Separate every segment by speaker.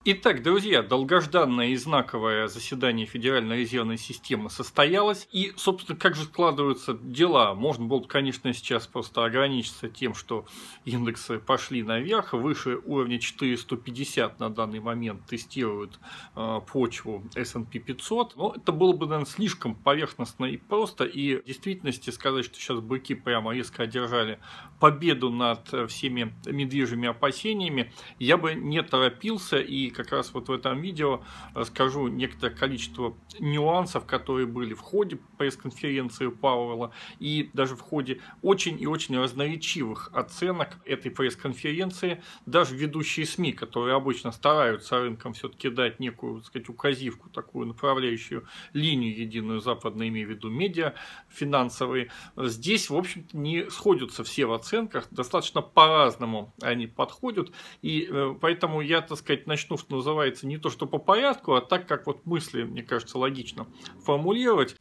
Speaker 1: Итак, друзья, долгожданное и знаковое заседание Федеральной резервной системы состоялось. И, собственно, как же складываются дела? Можно было бы, конечно, сейчас просто ограничиться тем, что индексы пошли наверх, выше уровня 4150 на данный момент тестируют почву S&P 500. Но это было бы, наверное, слишком поверхностно и просто. И в действительности сказать, что сейчас быки прямо резко одержали победу над всеми медвежьими опасениями, я бы не торопился. И как раз вот в этом видео расскажу некоторое количество нюансов, которые были в ходе пресс-конференции Пауэлла и даже в ходе очень и очень разноречивых оценок этой пресс-конференции. Даже ведущие СМИ, которые обычно стараются рынкам все-таки дать некую, так сказать, указивку, такую направляющую линию единую западную, имею в виду медиа финансовые, здесь, в общем-то, не сходятся все в оценках, достаточно по-разному они подходят, и поэтому я, так сказать, начну, что называется, не то что по порядку, а так, как вот мысли, мне кажется, логично формулировать.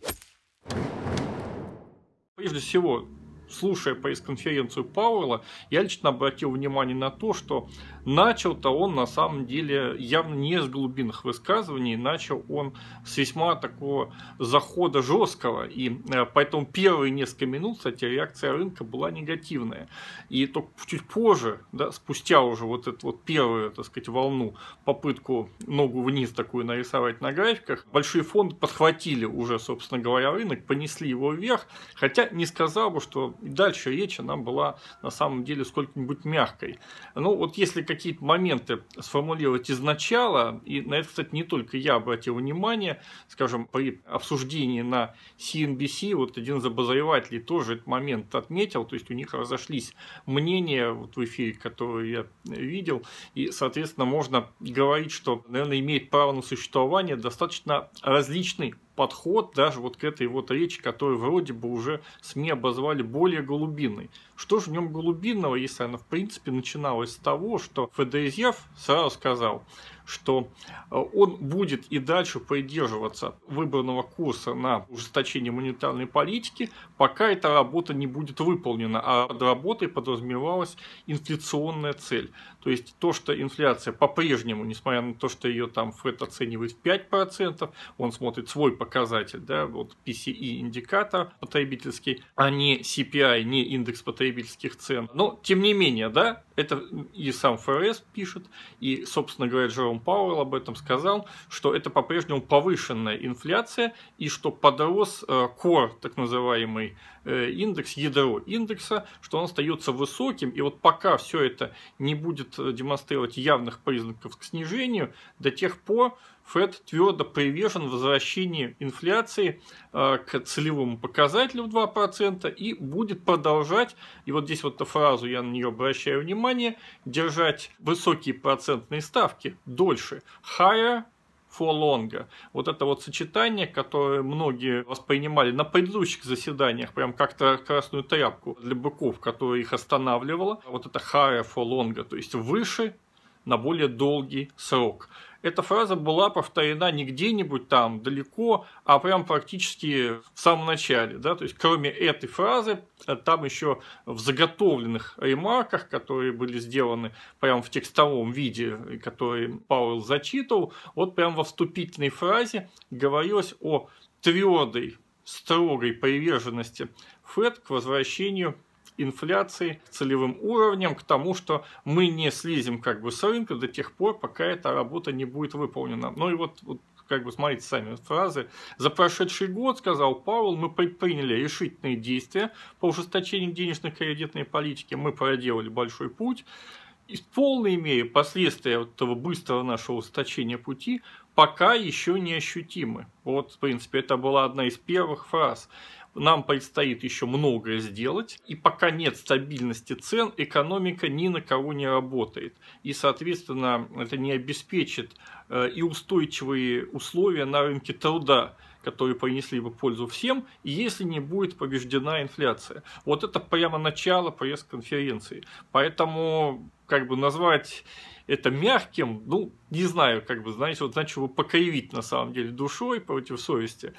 Speaker 1: Прежде всего, слушая пресс-конференцию Пауэлла, я лично обратил внимание на то, что начал-то он на самом деле явно не с глубинных высказываний, начал он с весьма такого захода жесткого, и поэтому первые несколько минут, кстати, реакция рынка была негативная. И только чуть позже, да, спустя уже вот эту вот первую, так сказать, волну, попытку ногу вниз такую нарисовать на графиках, большие фонды подхватили уже, собственно говоря, рынок, понесли его вверх, хотя не сказал бы, что и дальше речь она была на самом деле сколько-нибудь мягкой. Ну вот если какие-то моменты сформулировать изначала, и на это, кстати, не только я обратил внимание, скажем, при обсуждении на CNBC, вот один из обозревателей тоже этот момент отметил, то есть у них разошлись мнения вот в эфире, который я видел, и, соответственно, можно говорить, что, наверное, имеет право на существование достаточно различный подход даже вот к этой вот речи, которую вроде бы уже СМИ обозвали более голубинной. Что же в нем голубинного, если она в принципе начиналась с того, что ФДР сразу сказал, что он будет и дальше придерживаться выбранного курса на ужесточение монетарной политики, пока эта работа не будет выполнена, а под работой подразумевалась инфляционная цель. То есть то, что инфляция по-прежнему, несмотря на то, что ее там ФЭД оценивает в 5%, он смотрит свой показатель, да, вот PCE индикатор потребительский, а не CPI, не индекс потребительских цен. Но тем не менее, да, это и сам ФРС пишет, и, собственно говоря, Джером Пауэлл об этом сказал, что это по-прежнему повышенная инфляция, и что подрос core, так называемый индекс, ядро индекса, что он остается высоким, и вот пока все это не будет демонстрировать явных признаков к снижению, до тех пор ФЭД твердо привержен возвращению инфляции к целевому показателю в 2% и будет продолжать, и вот здесь вот эту фразу, я на нее обращаю внимание, держать высокие процентные ставки дольше. Higher for longer. Вот это вот сочетание, которое многие воспринимали на предыдущих заседаниях, прям как-то красную тряпку для быков, которая их останавливала. Вот это higher for longer, то есть выше на более долгий срок. Эта фраза была повторена не где-нибудь там далеко, а прям практически в самом начале. Да? То есть, кроме этой фразы, там еще в заготовленных ремарках, которые были сделаны прямо в текстовом виде, который Пауэлл зачитывал, вот прям во вступительной фразе говорилось о твердой, строгой приверженности ФЭД к возвращению инфляции к целевым уровням, к тому, что мы не слезем как бы с рынка до тех пор, пока эта работа не будет выполнена. Ну и вот как бы смотрите сами фразы. За прошедший год, сказал Пауэлл, мы предприняли решительные действия по ужесточению денежно-кредитной политики, мы проделали большой путь. И в полной мере последствия вот этого быстрого нашего ужесточения пути пока еще не ощутимы. Вот, в принципе, это была одна из первых фраз. Нам предстоит еще многое сделать, и пока нет стабильности цен, экономика ни на кого не работает. И, соответственно, это не обеспечит и устойчивые условия на рынке труда, которые принесли бы пользу всем, если не будет побеждена инфляция. Вот это прямо начало пресс-конференции. Поэтому, как бы назвать это мягким, ну, не знаю, как бы, знаете, вот начал покривить на самом деле душой против совести.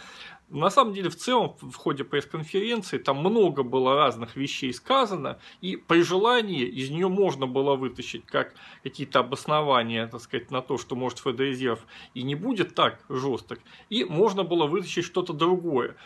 Speaker 1: На самом деле, в целом, в ходе пресс-конференции там много было разных вещей сказано, и при желании из нее можно было вытащить как какие-то обоснования, так сказать, на то, что, может, ФД-резерв и не будет так жесток, и можно было вытащить что-то другое.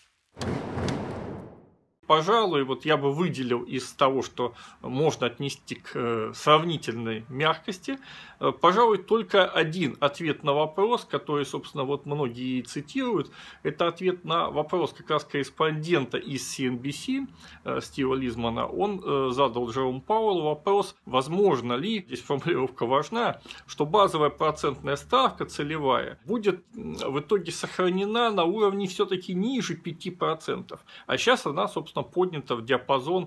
Speaker 1: Пожалуй, вот я бы выделил из того, что можно отнести к сравнительной мягкости, пожалуй, только один ответ на вопрос, который, собственно, вот многие цитируют. Это ответ на вопрос как раз корреспондента из CNBC Стива Лизмана. Он задал Джерому Пауэллу вопрос, возможно ли, здесь формулировка важна, что базовая процентная ставка целевая будет в итоге сохранена на уровне все-таки ниже 5%. А сейчас она, собственно, поднята в диапазон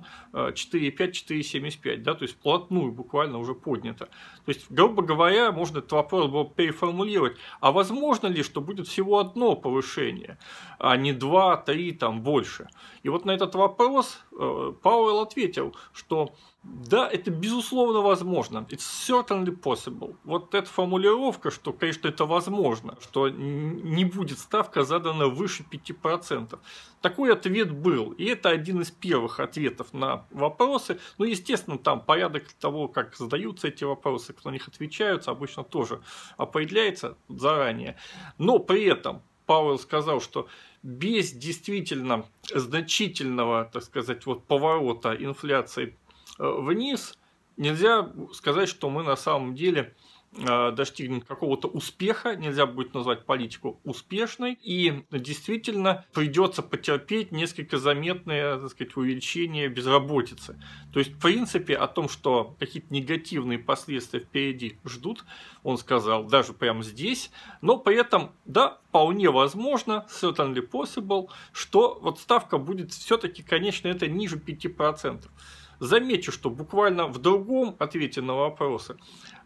Speaker 1: 4,5-4,75, да, то есть вплотную буквально уже поднята. То есть, грубо говоря, можно этот вопрос было переформулировать, а возможно ли, что будет всего одно повышение, а не 2, 3, там больше? И вот на этот вопрос Пауэлл ответил, что да, это безусловно возможно. It's certainly possible. Вот эта формулировка, что, конечно, это возможно, что не будет ставка задана выше 5%. Такой ответ был. И это один из первых ответов на вопросы. Ну, естественно, там порядок того, как задаются эти вопросы, кто на них отвечаются, обычно тоже определяется заранее. Но при этом Пауэлл сказал, что без действительно значительного, так сказать, вот поворота инфляции вниз, нельзя сказать, что мы на самом деле достигнем какого-то успеха, нельзя будет назвать политику успешной, и действительно придется потерпеть несколько заметное, так сказать, увеличение безработицы. То есть, в принципе, о том, что какие-то негативные последствия впереди ждут, он сказал даже прямо здесь, но при этом, да, вполне возможно, certainly possible, что вот ставка будет все-таки, конечно, это ниже 5%. Замечу, что буквально в другом ответе на вопросы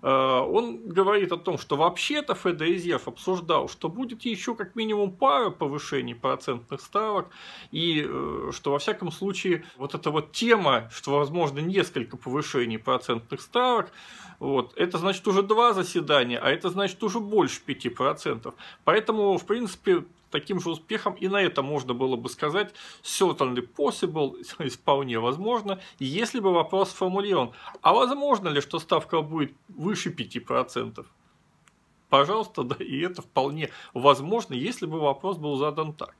Speaker 1: он говорит о том, что вообще-то ФД-резерв обсуждал, что будет еще как минимум пара повышений процентных ставок, и что во всяком случае вот эта вот тема, что возможно несколько повышений процентных ставок, вот, это значит уже 2 заседания, а это значит уже больше 5%. Поэтому, в принципе, таким же успехом и на это можно было бы сказать certainly possible, вполне возможно, если бы вопрос сформулирован. А возможно ли, что ставка будет выше 5%? Пожалуйста, да, и это вполне возможно, если бы вопрос был задан так.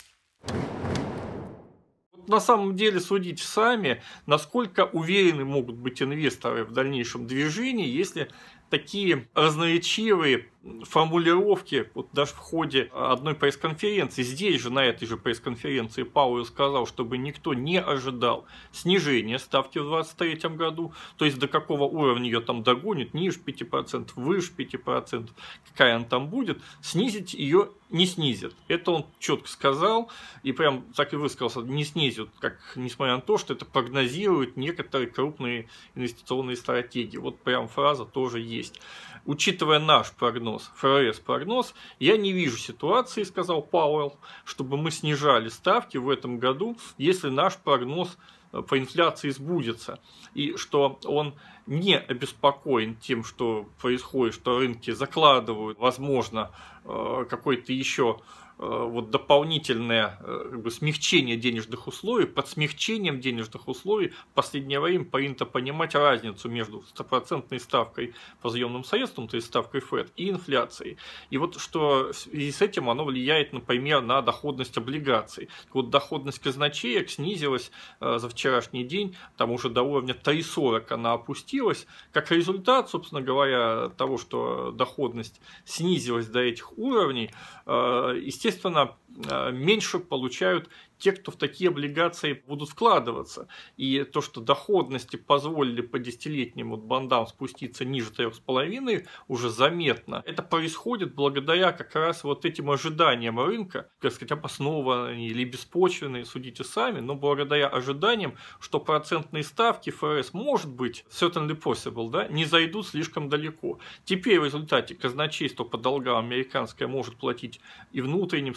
Speaker 1: На самом деле судите сами, насколько уверены могут быть инвесторы в дальнейшем движении, если такие разноречивые формулировки, вот даже в ходе одной пресс-конференции, здесь же, на этой же пресс-конференции, Пауэлл сказал, чтобы никто не ожидал снижения ставки в 2023 году, то есть до какого уровня ее там догонит, ниже 5%, выше 5%, какая она там будет, снизить ее не снизит. Это он четко сказал, и прям так и высказался, не снизит, как, несмотря на то, что это прогнозируют некоторые крупные инвестиционные стратегии. Вот прям фраза тоже есть. Учитывая наш прогноз, ФРС-прогноз, я не вижу ситуации, сказал Пауэлл, чтобы мы снижали ставки в этом году, если наш прогноз по инфляции сбудется. И что он не обеспокоен тем, что происходит, что рынки закладывают, возможно, какой-то еще вот дополнительное как бы смягчение денежных условий. Под смягчением денежных условий в последнее время принято понимать разницу между 100% ставкой по заемным средствам, то есть ставкой ФЭД, и инфляцией. И вот что в связи с этим оно влияет, например, на доходность облигаций. Вот доходность казначеек снизилась за вчерашний день, там уже до уровня 3,40 она опустилась. Как результат, собственно говоря, того, что доходность снизилась до этих уровней, естественно, меньше получают те, кто в такие облигации будут вкладываться. И то, что доходности позволили по десятилетним вот бандам спуститься ниже 3,5, уже заметно. Это происходит благодаря как раз вот этим ожиданиям рынка, так сказать, обоснованные или беспочвенные, судите сами, но благодаря ожиданиям, что процентные ставки ФРС, может быть, certainly possible, да, не зайдут слишком далеко. Теперь в результате казначейство по долгам американское может платить и внутренним своим там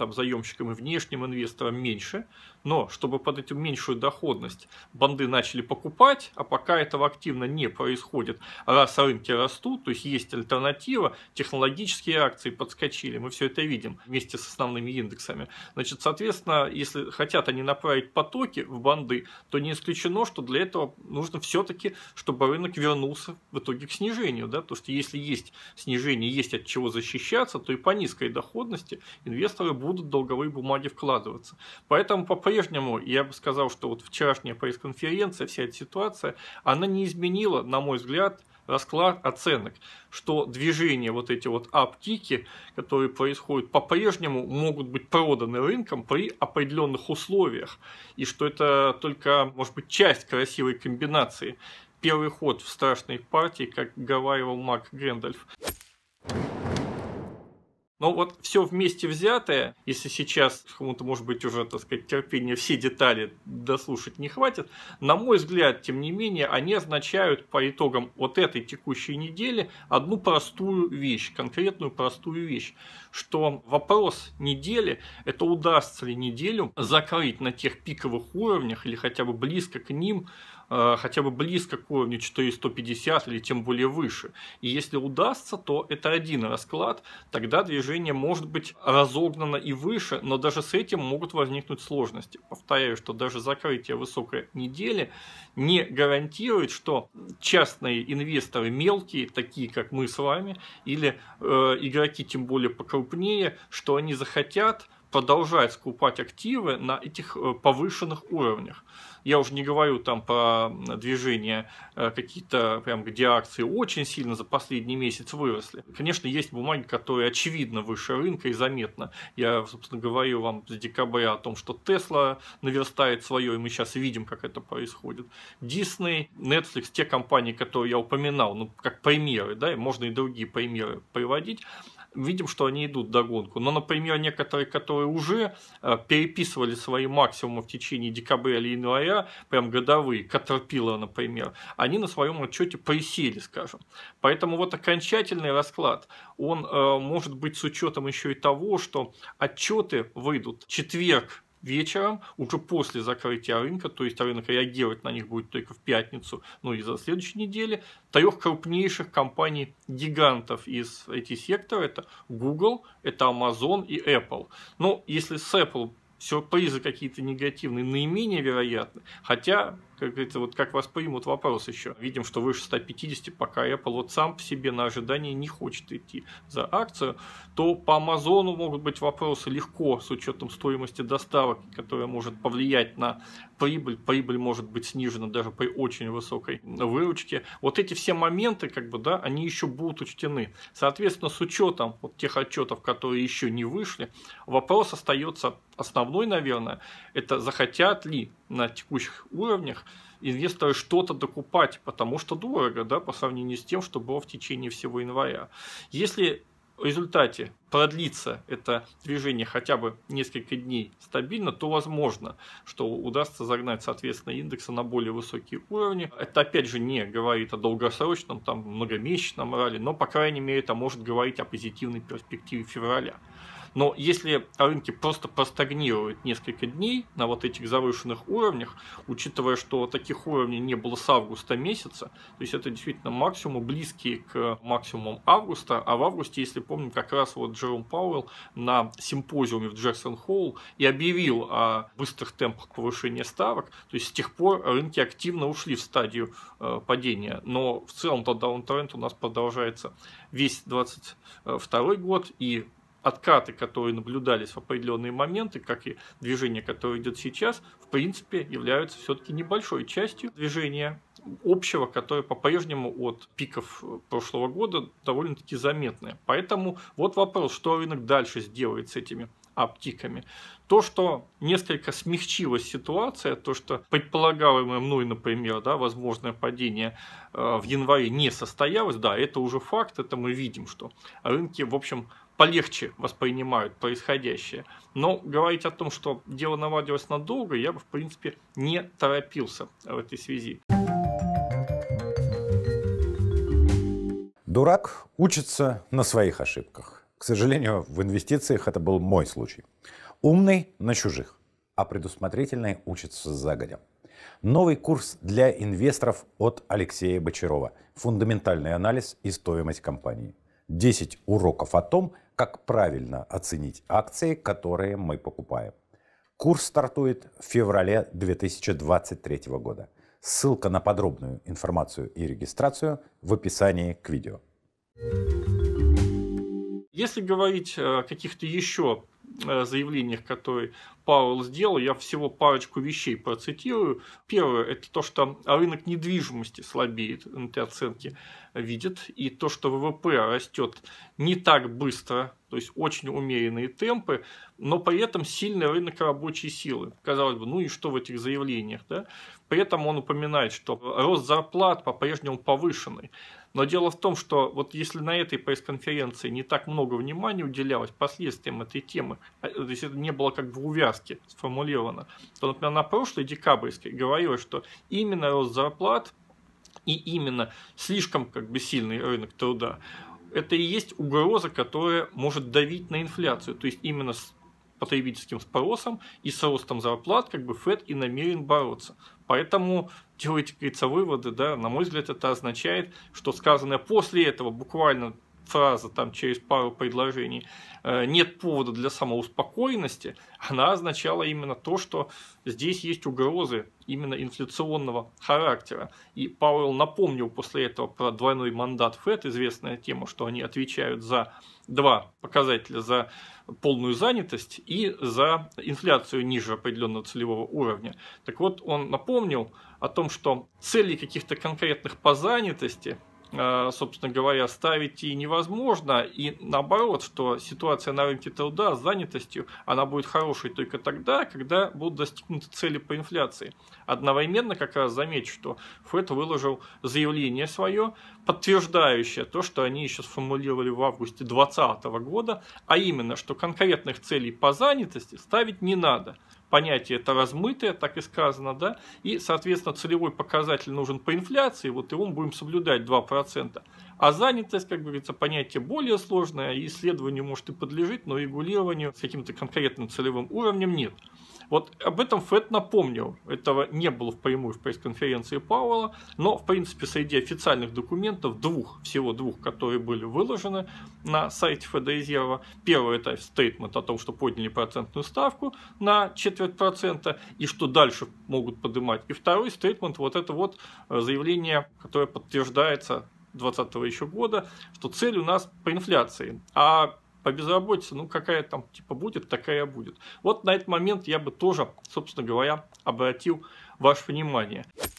Speaker 1: там, заемщикам и внешним инвесторам меньше, но чтобы под эту меньшую доходность банды начали покупать, а пока этого активно не происходит, раз рынки растут, то есть есть альтернатива, технологические акции подскочили, мы все это видим вместе с основными индексами. Значит, соответственно, если хотят они направить потоки в банды, то не исключено, что для этого нужно все-таки, чтобы рынок вернулся в итоге к снижению, да, потому что если есть снижение, есть от чего защищаться, то и по низкой доходности инвесторы будут в долговые бумаги вкладываться. Поэтому по-прежнему я бы сказал, что вот вчерашняя пресс-конференция, вся эта ситуация, она не изменила, на мой взгляд, расклад оценок, что движения, вот эти вот аптики, которые происходят, по-прежнему могут быть проданы рынком при определенных условиях, и что это только, может быть, часть красивой комбинации. Первый ход в страшной партии, как говаривал Марк Гэндальф. Но вот все вместе взятое, если сейчас кому-то, может быть, уже, так сказать, терпения все детали дослушать не хватит, на мой взгляд, тем не менее, они означают по итогам вот этой текущей недели одну простую вещь, конкретную простую вещь, что вопрос недели – это удастся ли неделю закрыть на тех пиковых уровнях или хотя бы близко к ним, хотя бы близко к уровню 4150 или тем более выше. И если удастся, то это один расклад, тогда движение может быть разогнано и выше, но даже с этим могут возникнуть сложности. Повторяю, что даже закрытие высокой недели не гарантирует, что частные инвесторы мелкие, такие как мы с вами, или игроки тем более покрупнее, что они захотят продолжать скупать активы на этих повышенных уровнях. Я уже не говорю там про движения какие-то, прям где акции очень сильно за последний месяц выросли. Конечно, есть бумаги, которые очевидно выше рынка и заметно. Я, собственно, говорил вам с декабря о том, что Tesla наверстает свое, и мы сейчас видим, как это происходит. Disney, Netflix, те компании, которые я упоминал, ну, как примеры, да, и можно и другие примеры приводить, видим, что они идут вдогонку. Но, например, некоторые, которые уже переписывали свои максимумы в течение декабря или января, прям годовые, Caterpillar, например, они на своем отчете присели, скажем. Поэтому вот окончательный расклад, он может быть с учетом еще и того, что отчеты выйдут в четверг вечером, уже после закрытия рынка, то есть рынок реагировать на них будет только в пятницу, ну и за следующей недели, трех крупнейших компаний-гигантов из этих секторов, это Google, это Amazon и Apple. Но если с Apple сюрпризы какие-то негативные наименее вероятны, хотя, как говорится, вот как воспримут вопрос еще. Видим, что выше 150, пока Apple вот сам по себе на ожидание не хочет идти за акцию, то по Амазону могут быть вопросы легко с учетом стоимости доставок, которая может повлиять на прибыль. Прибыль может быть снижена даже при очень высокой выручке. Вот эти все моменты, как бы, да, они еще будут учтены. Соответственно, с учетом вот тех отчетов, которые еще не вышли, вопрос остается основной, наверное, это захотят ли на текущих уровнях инвесторы что-то докупать, потому что дорого, да, по сравнению с тем, что было в течение всего января. Если в результате продлится это движение хотя бы несколько дней стабильно, то возможно, что удастся загнать, соответственно, индексы на более высокие уровни. Это, опять же, не говорит о долгосрочном, там, многомесячном ралли, но, по крайней мере, это может говорить о позитивной перспективе февраля. Но если рынки просто простагнируют несколько дней на вот этих завышенных уровнях, учитывая, что таких уровней не было с августа месяца, то есть это действительно максимумы, близкие к максимумам августа, а в августе, если помним, как раз вот Джером Пауэлл на симпозиуме в Джексон-Холл и объявил о быстрых темпах повышения ставок, то есть с тех пор рынки активно ушли в стадию падения, но в целом-то даунтренд у нас продолжается весь 2022 год, и откаты, которые наблюдались в определенные моменты, как и движение, которое идет сейчас, в принципе, являются все-таки небольшой частью движения общего, которое по-прежнему от пиков прошлого года довольно-таки заметное. Поэтому вот вопрос, что рынок дальше сделает с этими аптиками. То, что несколько смягчилась ситуация, то, что предполагаемое мной, например, да, возможное падение в январе не состоялось, да, это уже факт, это мы видим, что рынки, в общем, полегче воспринимают происходящее. Но говорить о том, что дело наладилось надолго, я бы, в принципе, не торопился в этой связи.
Speaker 2: Дурак учится на своих ошибках. К сожалению, в инвестициях это был мой случай. Умный на чужих, а предусмотрительный учится загодя. Новый курс для инвесторов от Алексея Бочарова. Фундаментальный анализ и стоимость компании. 10 уроков о том, как правильно оценить акции, которые мы покупаем. Курс стартует в феврале 2023 года. Ссылка на подробную информацию и регистрацию в описании к видео.
Speaker 1: Если говорить о каких-то еще заявлениях, которые Пауэлл сделал, я всего парочку вещей процитирую. Первое – это то, что рынок недвижимости слабеет, эти оценки видят, и то, что ВВП растет не так быстро, то есть очень умеренные темпы, но при этом сильный рынок рабочей силы. Казалось бы, ну и что в этих заявлениях? Да? При этом он упоминает, что рост зарплат по-прежнему повышенный. Но дело в том, что вот если на этой пресс-конференции не так много внимания уделялось последствиям этой темы, то есть это не было как бы в увязке сформулировано, то, например, на прошлой декабрьской говорилось, что именно рост зарплат и именно слишком как бы сильный рынок труда, это и есть угроза, которая может давить на инфляцию, то есть именно с потребительским спросом и с ростом зарплат как бы ФЭД и намерен бороться. Поэтому делайте, как говорится, выводы, да, на мой взгляд, это означает, что сказанное после этого буквально фраза там через пару предложений нет повода для самоуспокоенности, она означала именно то, что здесь есть угрозы именно инфляционного характера. И Пауэлл напомнил после этого про двойной мандат ФЭД, известная тема, что они отвечают за два показателя: за полную занятость и за инфляцию ниже определенного целевого уровня. Так вот, он напомнил о том, что целей каких-то конкретных по занятости, собственно говоря, ставить и невозможно, и наоборот, что ситуация на рынке труда с занятостью, она будет хорошей только тогда, когда будут достигнуты цели по инфляции. Одновременно как раз замечу, что ФЭД выложил заявление свое, подтверждающее то, что они еще сформулировали в августе 2020 года, а именно, что конкретных целей по занятости ставить не надо. Понятие это размытое, так и сказано, да, и, соответственно, целевой показатель нужен по инфляции, вот его мы будем соблюдать 2%. А занятость, как говорится, понятие более сложное, и исследованию может и подлежит, но регулированию с каким-то конкретным целевым уровнем нет. Вот об этом ФЭД напомнил. Этого не было впрямую в пресс-конференции Пауэлла, но, в принципе, среди официальных документов, всего двух, которые были выложены на сайте Федрезерва. Первый – это стейтмент о том, что подняли процентную ставку на 0,25%, и что дальше могут поднимать. И второй стейтмент – вот это вот заявление, которое подтверждается 2020 еще года, что цель у нас по инфляции. А по безработице, ну какая там типа будет, такая будет. Вот на этот момент я бы тоже, собственно говоря, обратил ваше внимание.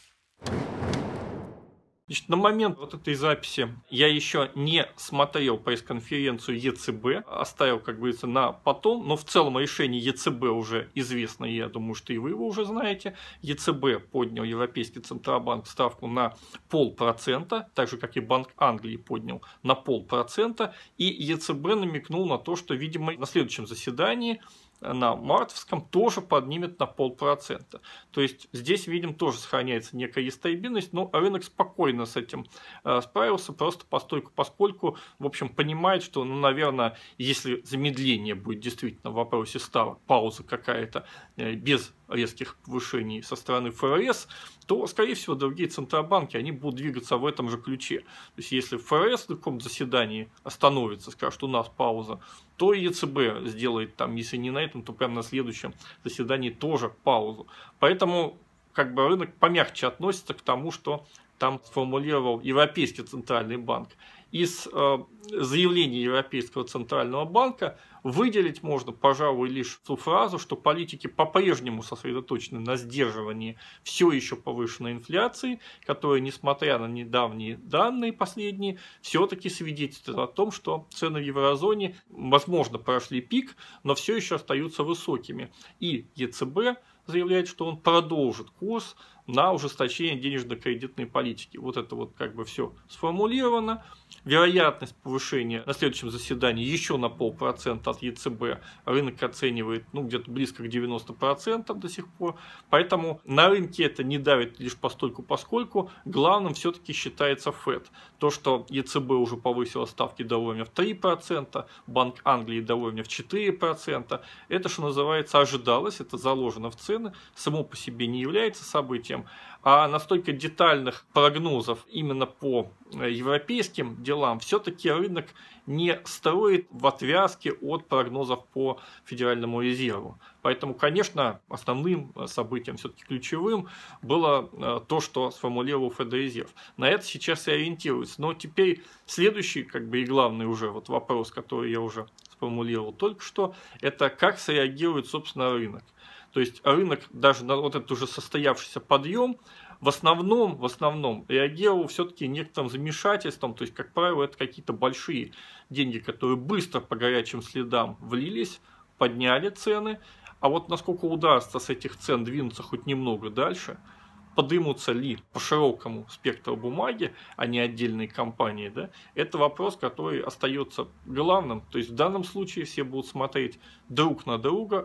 Speaker 1: Значит, на момент вот этой записи я еще не смотрел пресс-конференцию ЕЦБ, оставил, как говорится, на потом, но в целом решение ЕЦБ уже известно, я думаю, что и вы его уже знаете. ЕЦБ поднял, Европейский Центробанк, ставку на 0,5%, так же, как и Банк Англии поднял на 0,5%, и ЕЦБ намекнул на то, что, видимо, на следующем заседании, на мартовском, тоже поднимет на 0,5%. То есть здесь, видим, тоже сохраняется некая стабильность, но рынок спокойно с этим справился, просто поскольку, в общем, понимает, что, ну, наверное, если замедление будет действительно в вопросе ставок, пауза какая-то без резких повышений со стороны ФРС, то, скорее всего, другие центробанки, они будут двигаться в этом же ключе. То есть, если ФРС на каком-то заседании остановится, скажет, у нас пауза, то и ЕЦБ сделает там, если не на этом, то прямо на следующем заседании тоже паузу. Поэтому как бы рынок помягче относится к тому, что там сформулировал Европейский Центральный банк. Из заявления Европейского Центрального банка выделить можно, пожалуй, лишь ту фразу, что политики по-прежнему сосредоточены на сдерживании все еще повышенной инфляции, которая, несмотря на недавние данные последние, все-таки свидетельствует о том, что цены в еврозоне, возможно, прошли пик, но все еще остаются высокими. И ЕЦБ заявляет, что он продолжит курс на ужесточение денежно-кредитной политики. Вот это вот как бы все сформулировано. Вероятность повышения на следующем заседании еще на 0,5% от ЕЦБ рынок оценивает где-то близко к 90% до сих пор. Поэтому на рынке это не давит лишь постольку-поскольку. Главным все-таки считается ФЭД. То, что ЕЦБ уже повысила ставки до уровня в 3%, Банк Англии до уровня в 4%. Это, что называется, ожидалось, это заложено в цены, само по себе не является событием. А настолько детальных прогнозов именно по европейским делам все-таки рынок не строит в отвязке от прогнозов по Федеральному резерву. Поэтому, конечно, основным событием, все-таки ключевым, было то, что сформулировал Федрезерв. На это сейчас и ориентируется. Но теперь следующий, и главный уже вопрос, который я уже сформулировал только что, это как среагирует, собственно, рынок. То есть рынок даже на этот уже состоявшийся подъем в основном реагировал все-таки некоторым замешательством. То есть, как правило, это какие-то большие деньги, которые быстро по горячим следам влились, подняли цены. А вот насколько удастся с этих цен двинуться хоть немного дальше, подымутся ли по широкому спектру бумаги, а не отдельные компании, да, это вопрос, который остается главным. То есть в данном случае все будут смотреть друг на друга,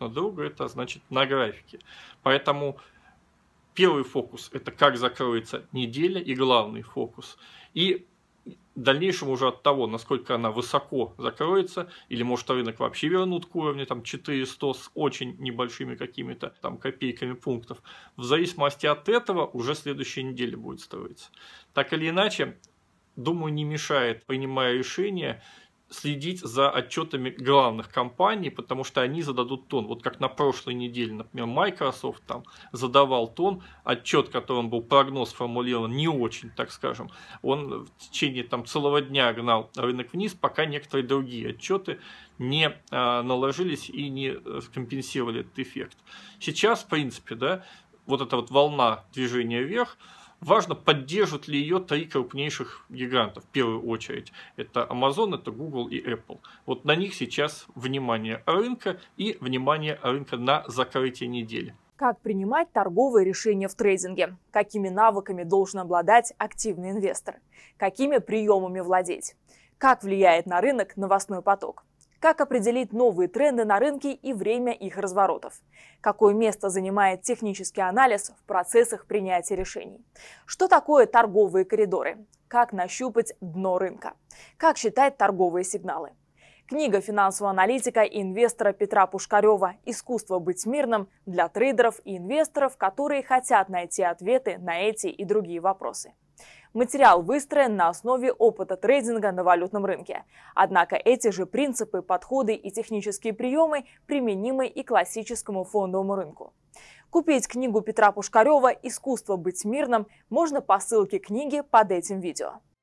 Speaker 1: это значит на графике. Поэтому первый фокус – это как закроется неделя, и главный фокус. И в дальнейшем уже от того, насколько она высоко закроется, или может рынок вообще вернут к уровню 400 с очень небольшими какими-то копейками пунктов, в зависимости от этого уже следующая неделя будет строиться. Так или иначе, думаю, не мешает, принимая решение, следить за отчетами главных компаний, потому что они зададут тон. Вот как на прошлой неделе, например, Microsoft задавал тон, отчет, которым был прогноз сформулирован не очень, так скажем, он в течение целого дня гнал рынок вниз, пока некоторые другие отчеты не наложились и не компенсировали этот эффект. Сейчас, в принципе, вот эта волна движения вверх, важно, поддержат ли ее 3 крупнейших гигантов, в первую очередь. Это Amazon, это Google и Apple. Вот на них сейчас внимание рынка и внимание рынка на закрытие недели.
Speaker 3: Как принимать торговые решения в трейдинге? Какими навыками должен обладать активный инвестор? Какими приемами владеть? Как влияет на рынок новостной поток? Как определить новые тренды на рынке и время их разворотов? Какое место занимает технический анализ в процессах принятия решений? Что такое торговые коридоры? Как нащупать дно рынка? Как считать торговые сигналы? Книга финансового аналитика и инвестора Петра Пушкарева «Искусство быть мирным» для трейдеров и инвесторов, которые хотят найти ответы на эти и другие вопросы. Материал выстроен на основе опыта трейдинга на валютном рынке. Однако эти же принципы, подходы и технические приемы применимы и к классическому фондовому рынку. Купить книгу Петра Пушкарева «Искусство быть мирным» можно по ссылке книги под этим видео.